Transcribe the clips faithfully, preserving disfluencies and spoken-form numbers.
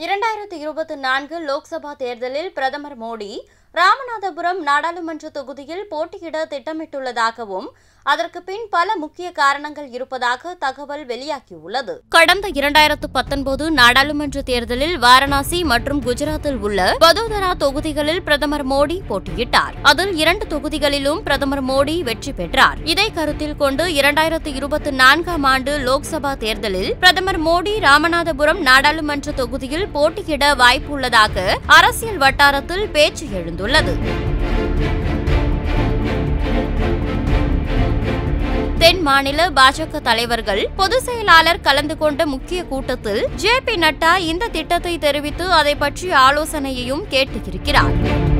இரண்டாயிரத்து இருபத்தி நான்கு லோக்சபா தேர்தலில் பிரதமர் மோடி ராமநாதபுரம் நாடாளுமன்ற தொகுதியில் போட்டியிட திட்டமிட்டுள்ளதாகவும் அதற்கு பின் பல முக்கிய காரணங்கள் இருப்பதாக தகவல் வெளியாகியுள்ளது. கடந்த இரண்டாயிரத்து பத்தொன்பது நாடாளுமன்ற தேர்தலில் வாரணாசி மற்றும் குஜராத்தில் உள்ள வதோதரா தொகுதிகளில் பிரதமர் மோடி போட்டியிட்டார். அதில் இரண்டு தொகுதிகளிலும் பிரதமர் மோடி வெற்றி பெற்றார். இதை கருத்தில் கொண்டு இரண்டாயிரத்து இருபத்தி நான்காம் ஆண்டு லோக்சபா தேர்தலில் பிரதமர் மோடி ராமநாதபுரம் நாடாளுமன்ற தொகுதியில் போட்டியிட வாய்ப்புள்ளதாக அரசியல் வட்டாரத்தில் பேச்சு எழுந்துள்ளது. தென் மாநில பாஜக தலைவர்கள் பொதுச் செயலாளர் கலந்து கொண்ட முக்கிய கூட்டத்தில் ஜே பி நட்டா இந்த திட்டத்தை தெரிவித்து அதை பற்றி ஆலோசனையையும் கேட்டிருக்கிறார்.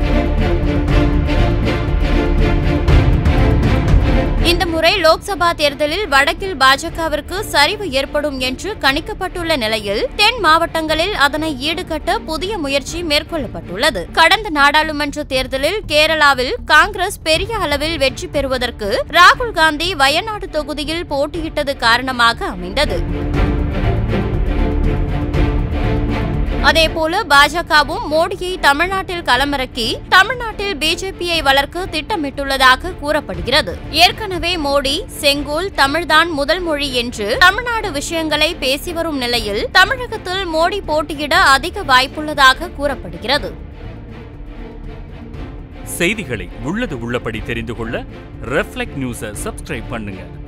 இந்த முறை லோக்சபா தேர்தலில் வடக்கில் பாஜகவிற்கு சரிவு ஏற்படும் என்று கணிக்கப்பட்டுள்ள நிலையில் தென் மாவட்டங்களில் அதனை ஈடுகட்ட புதிய முயற்சி மேற்கொள்ளப்பட்டுள்ளது. கடந்த நாடாளுமன்ற தேர்தலில் கேரளாவில் காங்கிரஸ் பெரிய அளவில் வெற்றி பெறுவதற்கு ராகுல் காந்தி வயநாடு தொகுதியில் போட்டியிட்டது காரணமாக அமைந்தது. அதேபோல பாஜகவும் மோடியை தமிழ்நாட்டில் களமிறக்கி தமிழ்நாட்டில் பிஜேபியை வளர்க்க திட்டமிட்டுள்ளதாக கூறப்படுகிறது. ஏற்கனவே மோடி செங்கோல் தமிழ்தான் முதல் மொழி என்று தமிழ்நாடு விஷயங்களை பேசி வரும் நிலையில் தமிழகத்தில் மோடி போட்டியிட அதிக வாய்ப்புள்ளதாக கூறப்படுகிறது. செய்திகளை உள்ளது உள்ளபடி தெரிந்து கொள்ள ரெஃப்ளெக்ட் நியூஸை சப்ஸ்கிரைப் பண்ணுங்க.